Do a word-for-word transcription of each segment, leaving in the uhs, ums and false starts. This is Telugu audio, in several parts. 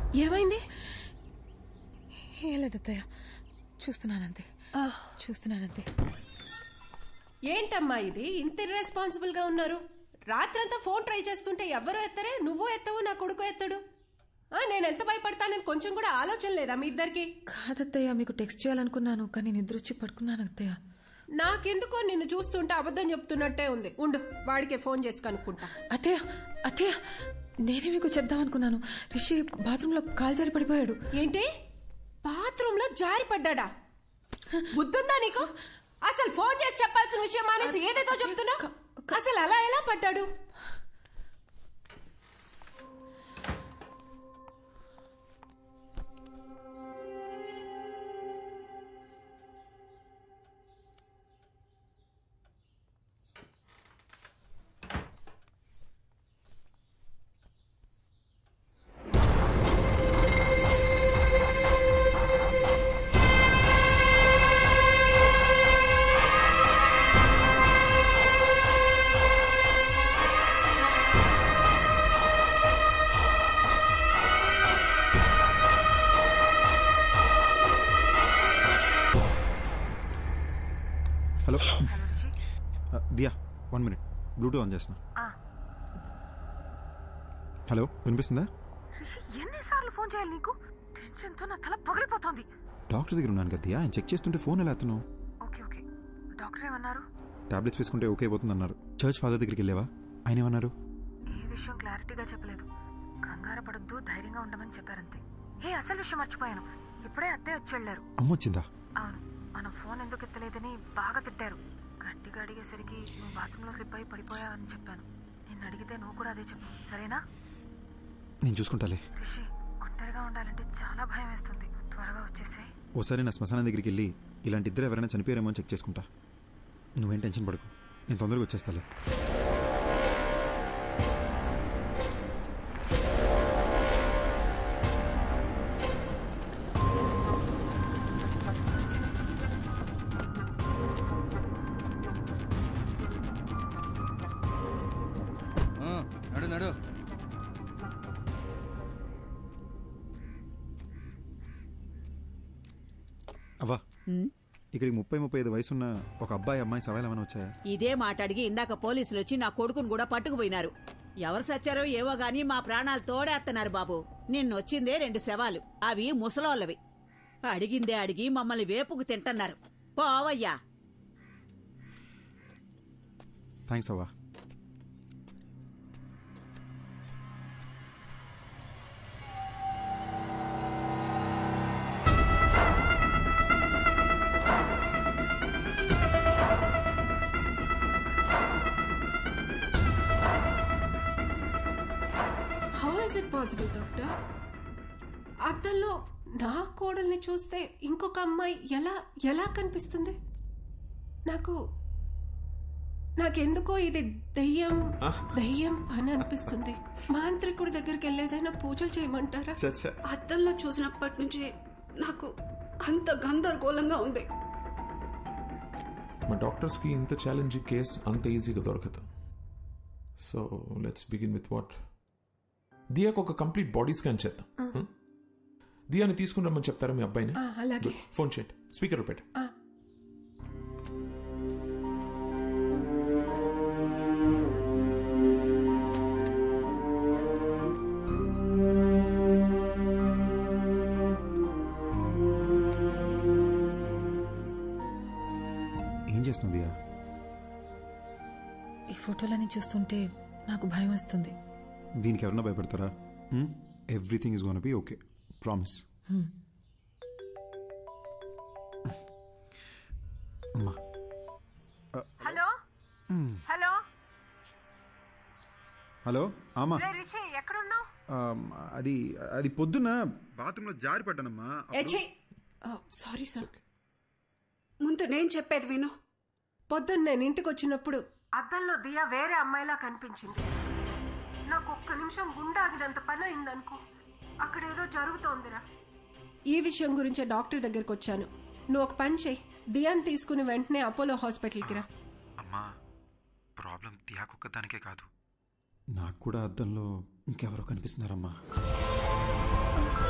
ఏమైంది? ఏం లేదత్తయ్య, చూస్తున్నానంతే చూస్తున్నానంతే. ఏంటమ్మా ఇది ఇంత ఇర్రెస్పాన్సిబుల్ గా ఉన్నారు? రాత్రంతా ఫోన్ ట్రై చేస్తుంటే ఎవరు ఎత్తరే, నువ్వు ఎత్తవు, నా కొడుకు ఎత్తడు. నేను ఎంత భయపడతానని కొంచెం కూడా ఆలోచన లేదా మీ ఇద్దరికి? కాదత్తయ్య, మీకు టెక్స్ట్ చేయాలనుకున్నాను కానీ నిద్ర వచ్చి పడుకున్నాను అత్తయ్య. నాకెందుకో నిన్ను చూస్తుంటే అబద్ధం చెప్తున్నట్టే ఉంది. ఉండు, వాడికే ఫోన్ చేసి కనుక్కుంటా. అత్తయ్య అత్తయ్య నేనే మీకు చెప్దాం అనుకున్నాను. రిషి బాత్రూమ్ లో కాలు జారి పడిపోయాడు. ఏంటి? బాత్రూమ్ లో జారి పడ్డా? బుద్ధుందా నీకు? అసలు ఫోన్ చేసి చెప్పాల్సిన విషయం మానేసి ఏదేదో చెప్తున్నా. అసలు అలా ఎలా పడ్డాడు? Hello Diya, one minute, bluetooth on చేస్తున్నా. హలో, వినిపిస్తుందా? ఎన్నిసార్లు ఫోన్ చేయాలి నీకు? టెన్షన్ తో నా తల పగిలిపోతుంది. డాక్టర్ దగ్గర ఉన్నాను కదా దియా, ఆయన చెక్ చేస్తుంటే ఫోన్ ఎలా ఎత్తున్నావు? ఓకే ఓకే, డాక్టర్ ఏమన్నారు? టాబ్లెట్స్ వేసుకుంటే ఓకే అయిపోతుంది అన్నారు. చర్చ్ ఫాదర్ దగ్గరికి వెళ్ళావా? ఆయన ఏమన్నారు? ఏ విషయం క్లారిటీగా చెప్పలేదు. కంగారు పడొద్దు, ధైర్యంగా ఉండమని చెప్పారంతే. ఏ అసలు విషయం మర్చిపోయాను, ఇప్పుడే అత్తే వచ్చి వెళ్ళారు. అమ్మొచ్చిందా? అవును, మనం ఫోన్ ఎందుకు ఎత్తలేదని బాగా తిట్టారు. గట్టిగా అడిగేసరికి నువ్వు బాత్రూమ్ లో స్లిప్ అయి పడిపోయావు అని చెప్పాను. నిన్ను అడిగితే నువ్వు కూడా అదే చెప్పు, సరేనా? నేను చూసుకుంటాలే. రిషి, ఒంటరిగా ఉండాలంటే చాలా భయం వేస్తుంది, త్వరగా వచ్చేసాయి. ఓసారి నా శ్మశానం దగ్గరికి వెళ్ళి ఇలాంటి ఇద్దరు ఎవరైనా చనిపోయారేమో అని చెక్ చేసుకుంటా. నువ్వేం టెన్షన్ పడకు, నేను తొందరగా వచ్చేస్తాలే. అవ్వా, ఇక్కడికి ముప్పై ముప్పై ఐదు వయసున్న ఒక అబ్బాయి అమ్మాయి సవాల్ ఏమైనా వచ్చాయా? ఇదే మాట అడిగి ఇందాక పోలీసులు వచ్చి నా కొడుకును కూడా పట్టుకుపోయినారు. ఎవరు సచ్చారో ఏవో గాని మా ప్రాణాలు తోడేస్తున్నారు బాబు. నిన్నొచ్చిందే రెండు శవాలు, అవి ముసలోళ్ళవి. అడిగిందే అడిగి మమ్మల్ని వేపుకు తింటన్నారు. పోవయ్యా. థ్యాంక్స్ అవ్వా. How is it possible doctor? అద్దంలో నా కోడల్ని చూస్తే ఇంకొక అమ్మాయి ఎలా ఎలా కనిపిస్తుంది? నాకు నాకెందుకో ఇది దెయ్యం దెయ్యం పని అనిపిస్తుంది. మాంత్రికుడి దగ్గరికి వెళ్ళేదైనా పూజలు చేయమంటారా? అద్దంలో చూసినప్పటి నుంచి నాకు అంత గందరగోళంగా ఉంది. మా డాక్టర్స్ కి ఇంత ఛాలెంజింగ్ కేస్ అంత ఈజీగా దొరకదు. So let's begin with what. దియాకు ఒక కంప్లీట్ బాడీ స్కాన్ చేద్దాం. దియాని తీసుకుని రమ్మని చెప్తారా మీ అబ్బాయిని? అలాగే. ఫోన్ చేయండి, స్పీకర్ పెట్టు. ఏం చేస్తున్నావు దియా? ఈ ఫోటోలని చూస్తుంటే నాకు భయం వస్తుంది. దీనికి ఎవరన్నా భయపడతారా? Everything is gonna be okay, promise. Hello hello hello ఆమా, రిషి ఎక్కడున్నావు? అది అది పొద్దున్న బాత్రూంలో జారి పడ్డానమ్మా. Sorry sir. ముందు నేను చెప్పేది విను. పొద్దున్న నేను ఇంటికి వచ్చినప్పుడు అద్దంలో దియా వేరే అమ్మాయిలా కనిపించింది. నాకు ఒక్క నిమిషం గుండె ఆగినంత పని అయిందనుకో. అక్కడేదో జరుగుతోందిరా. ఈ విషయం గురించే డాక్టర్ దగ్గరికి వచ్చాను. నువ్వు ఒక పని చెయ్యి, దియాని తీసుకుని వెంటనే అపోలో హాస్పిటల్కి రా. అమ్మా, ప్రాబ్లం దియాకొక్కదానికే కాదు, నాకు కూడా అద్దంలో ఇంకెవరో కనిపిస్తున్నారమ్మా.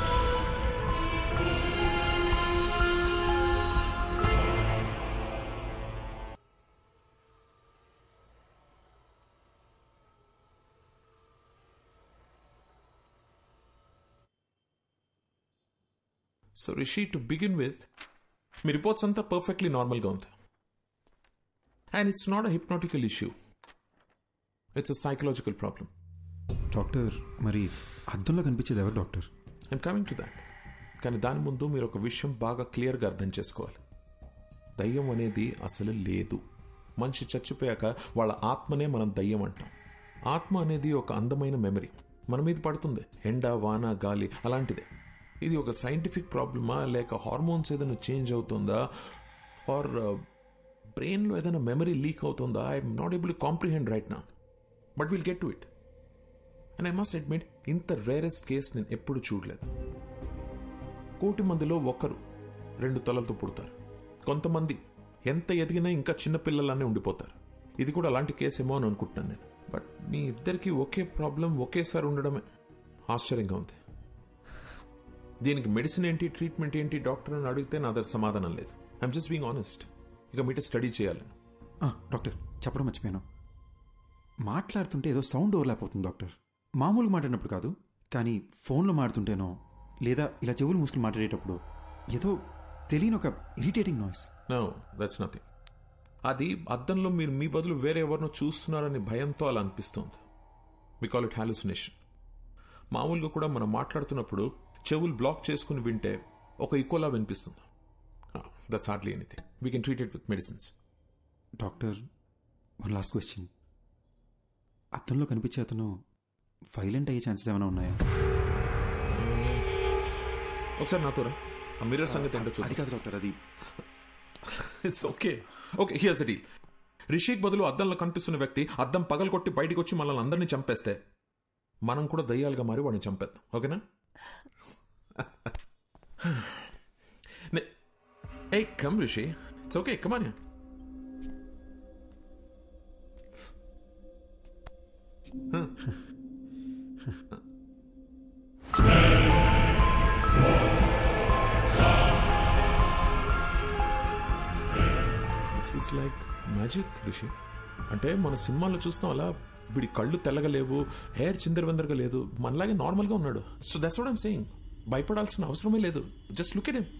So Rishi, to begin with మీ రిపోర్ట్స్ అంతా పర్ఫెక్ట్లీ నార్మల్గా ఉంది. And it's not a hypnotical issue, it's a psychological problem. Doctor, మరి అద్దంలో కనిపించేది ఎవరు doctor? I'm coming to that. కానీ దాని ముందు మీరు ఒక విషయం బాగా క్లియర్గా అర్థం చేసుకోవాలి. దయ్యం అనేది అసలు లేదు. మనిషి చచ్చిపోయాక వాళ్ళ ఆత్మనే మనం దయ్యం అంటాం. ఆత్మ అనేది ఒక అందమైన మెమరీ, మన మీద పడుతుంది, ఎండ, వాన, గాలి అలాంటిదే. ఇది ఒక సైంటిఫిక్ ప్రాబ్లమా, లేక హార్మోన్స్ ఏదైనా చేంజ్ అవుతుందా, ఆర్ బ్రెయిన్లో ఏదైనా మెమరీ లీక్ అవుతుందా? I'm not able to comprehend right now, but will get to it. And I must admit, ఇంత రేరెస్ట్ కేస్ నేను ఎప్పుడు చూడలేదు. కోటి మందిలో ఒకరు రెండు తలలతో పుడతారు. కొంతమంది ఎంత ఎదిగినా ఇంకా చిన్నపిల్లలానే ఉండిపోతారు. ఇది కూడా అలాంటి కేసేమో అని అనుకుంటున్నాను నేను. బట్ మీ ఇద్దరికి ఒకే ప్రాబ్లం ఒకేసారి ఉండడమే ఆశ్చర్యంగా ఉంది. దీనికి మెడిసిన్ ఏంటి, ట్రీట్మెంట్ ఏంటి డాక్టర్ అని అడిగితే నా దగ్గర సమాధానం లేదు. I'm just being honest. ఇక మీట స్టడీ చేయాలి. డాక్టర్, చెప్పడం మర్చిపోయాను. మాట్లాడుతుంటే ఏదో సౌండ్ ఓవర్లాప్ అవుతుంది డాక్టర్. మామూలుగా మాట్లాడినప్పుడు కాదు, కానీ ఫోన్లో మాట్లాడుతుంటేనో లేదా ఇలా చెవులు మూసుకుని మాట్లాడేటప్పుడు ఏదో తెలియని ఒక irritating noise. No, that's nothing. అది అద్దంలో మీరు మీ బదులు వేరే ఎవరినో చూస్తున్నారని భయంతో అలా అనిపిస్తుంది. We call it hallucination. మామూలుగా కూడా మనం మాట్లాడుతున్నప్పుడు చెవులు బ్లాక్ చేసుకుని వింటే ఒక ఈక్వలా వినిపిస్తుంది. That's hardly anything. We can treat it with medicines. Doctor, one last question. అద్దంలో కనిపించే అతను వైలెంట్ అయ్యే ఛాన్సెస్ ఏమైనా ఉన్నాయా? ఒకసారి నాతో రా. ఆ మిర్రర్ సంగతి ఏంటో చూద్దాం. అది కాదు డాక్టర్, అది it's okay. Okay, here's the deal. రిషిక్ బదులు అద్దంలో కనిపిస్తున్న వ్యక్తి అద్దం పగలు కొట్టి బయటికి వచ్చి మనల్ని అందరినీ చంపేస్తే మనం కూడా దయ్యాలుగా మారి వాడిని చంపేద్దాం. ఓకేనా? ఏ come Rishi, it's okay, come on. This is like magic Rishi. అంటే మన సినిమాలో చూస్తాం అలా వీడి కళ్ళు తెల్లగలేవు, హెయిర్ చిందరవందరగా లేదు, మనలాగే నార్మల్గా ఉన్నాడు. So that's what I'm saying. భయపడాల్సిన అవసరమే లేదు. Just look at him.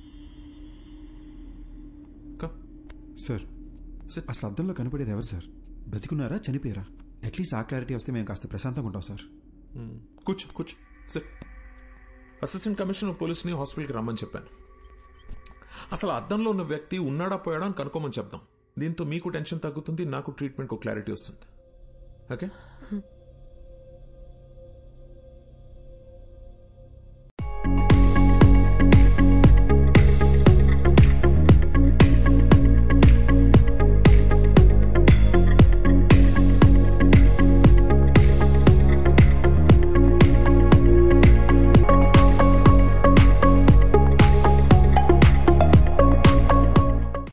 Sir, sir అసలు అద్దంలో కనపడేది ఎవరు సార్? బతికున్నారా, చనిపోయారా? అట్లీస్ట్ ఆ క్లారిటీ వస్తే మేము కాస్త ప్రశాంతంగా ఉంటాం సార్. కూర్చో కూర్చో సార్. అసిస్టెంట్ కమిషనర్ పోలీస్ని హాస్పిటల్కి రమ్మని చెప్పాను. అసలు అద్దంలో ఉన్న వ్యక్తి ఉన్నాడా పోయాడా అని కనుక్కోమని చెప్దాం. దీంతో మీకు టెన్షన్ తగ్గుతుంది, నాకు ట్రీట్మెంట్కి క్లారిటీ వస్తుంది. ఓకే?